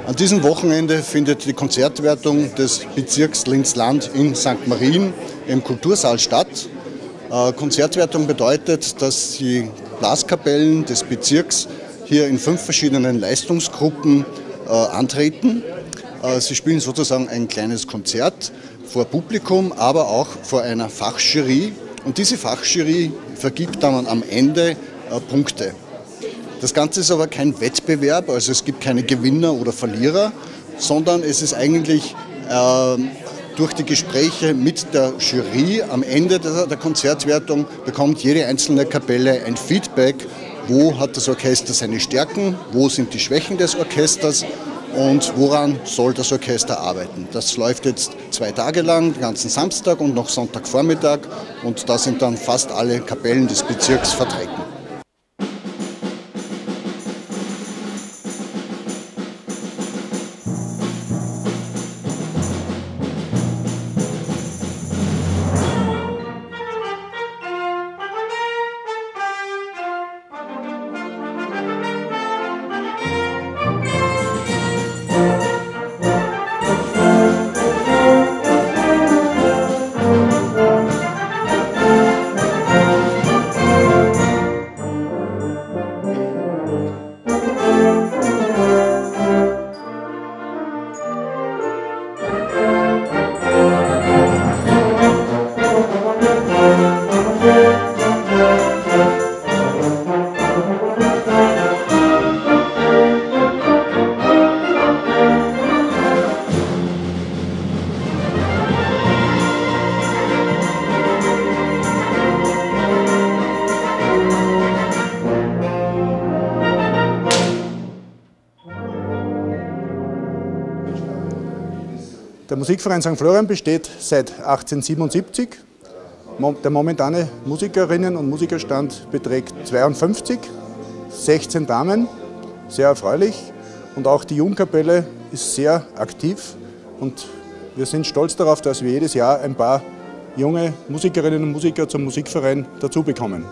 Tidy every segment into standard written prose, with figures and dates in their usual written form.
An diesem Wochenende findet die Konzertwertung des Bezirks Linz-Land in St. Marien im Kultursaal statt. Konzertwertung bedeutet, dass die Blaskapellen des Bezirks hier in 5 verschiedenen Leistungsgruppen antreten. Sie spielen sozusagen ein kleines Konzert vor Publikum, aber auch vor einer Fachjury. Und diese Fachjury vergibt dann am Ende Punkte. Das Ganze ist aber kein Wettbewerb, also es gibt keine Gewinner oder Verlierer, sondern es ist eigentlich durch die Gespräche mit der Jury am Ende der Konzertwertung bekommt jede einzelne Kapelle ein Feedback, wo hat das Orchester seine Stärken, wo sind die Schwächen des Orchesters und woran soll das Orchester arbeiten. Das läuft jetzt 2 Tage lang, den ganzen Samstag und noch Sonntagvormittag, und da sind dann fast alle Kapellen des Bezirks vertreten. Der Musikverein St. Florian besteht seit 1877. Der momentane Musikerinnen- und Musikerstand beträgt 52, 16 Damen, sehr erfreulich. Und auch die Jungkapelle ist sehr aktiv. Und wir sind stolz darauf, dass wir jedes Jahr ein paar junge Musikerinnen und Musiker zum Musikverein dazu bekommen.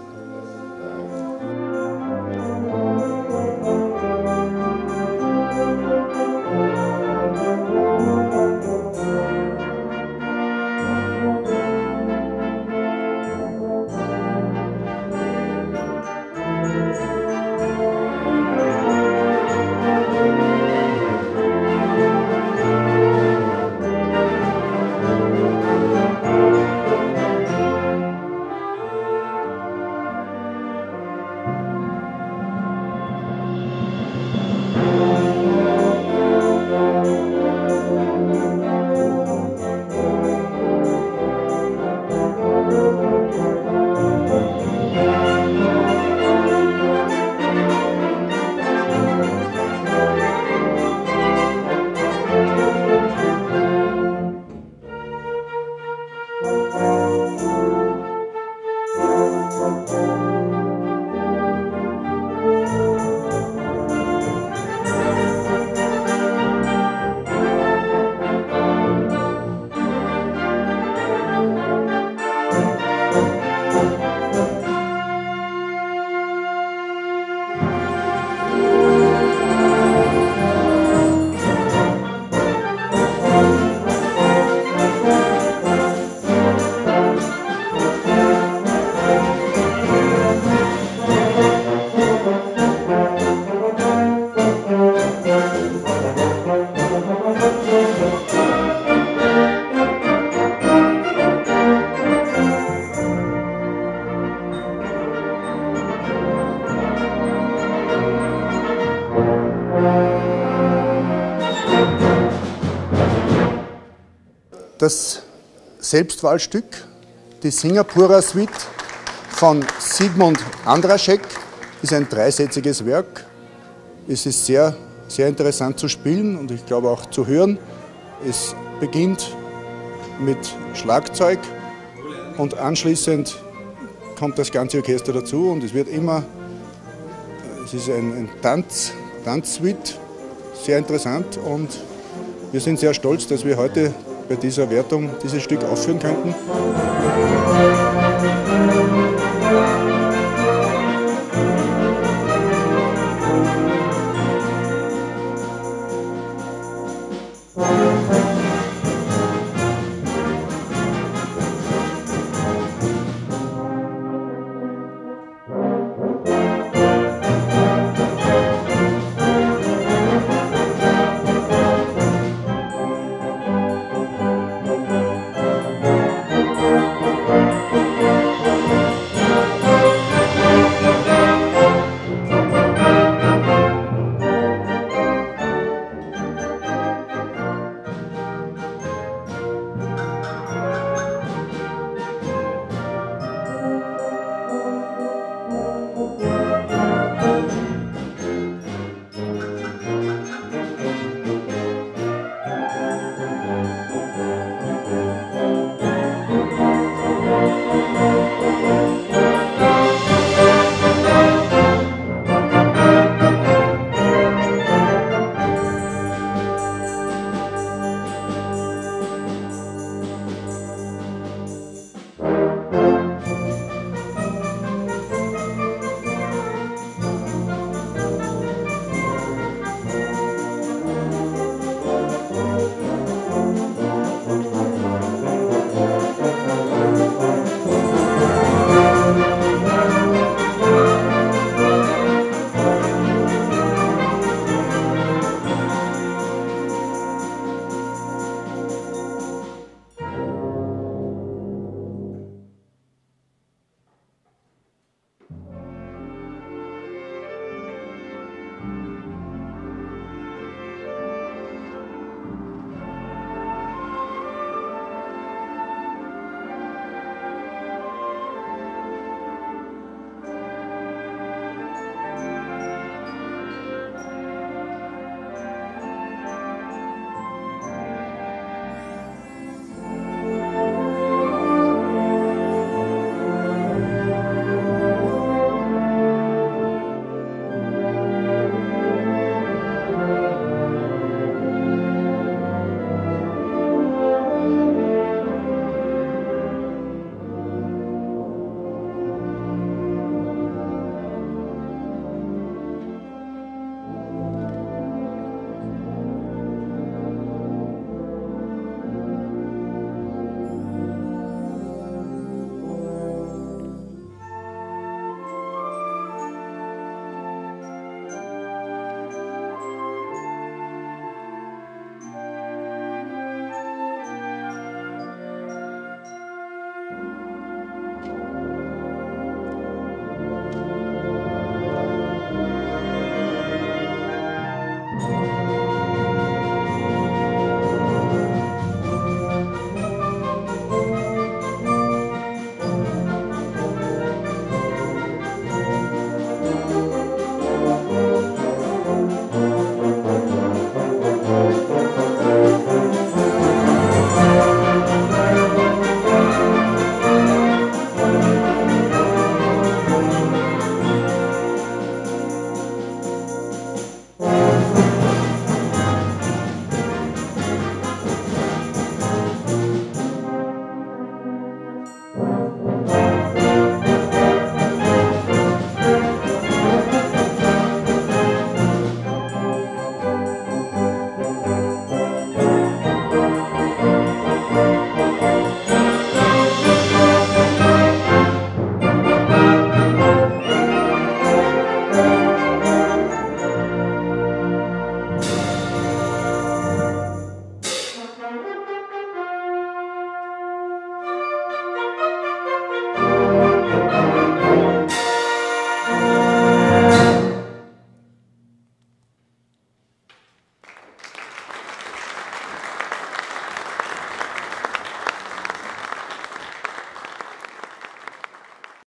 Das Selbstwahlstück, die Singapura Suite von Sigmund Andraschek, ist ein 3-sätziges Werk. Es ist sehr, sehr interessant zu spielen und ich glaube auch zu hören. Es beginnt mit Schlagzeug und anschließend kommt das ganze Orchester dazu und es wird immer, es ist ein Tanzsuite, sehr interessant, und wir sind sehr stolz, dass wir heute bei dieser Wertung dieses Stück aufführen könnten. Musik